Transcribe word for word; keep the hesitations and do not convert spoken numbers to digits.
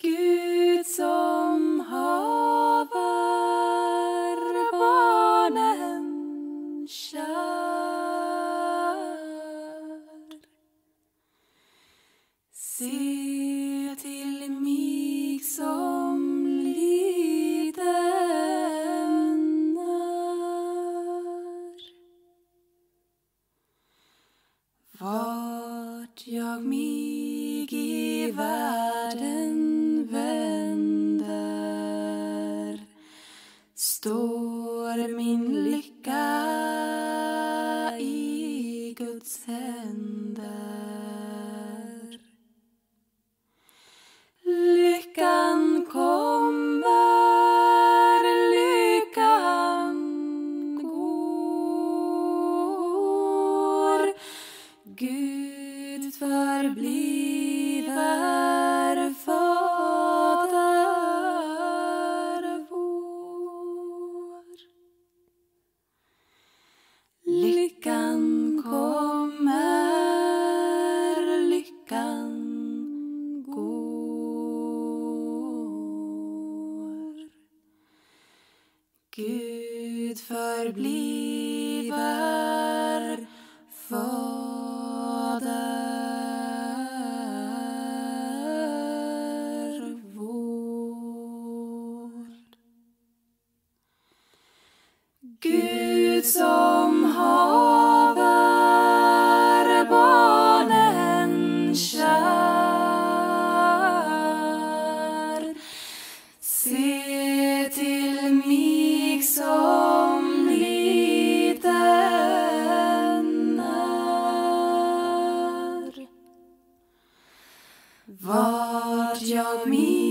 Gud som haver barnen kär, se till mig som liten är. Vart jag mig i världen vänder, står min lycka i Guds händer. Lyckan kommer, lyckan går. Gud förbliver Fader vår. Lyckan kommer, lyckan går. Gud förbliver Fader vår. Gud som haver barnen kär, se till mig som liten är. Vart jag mig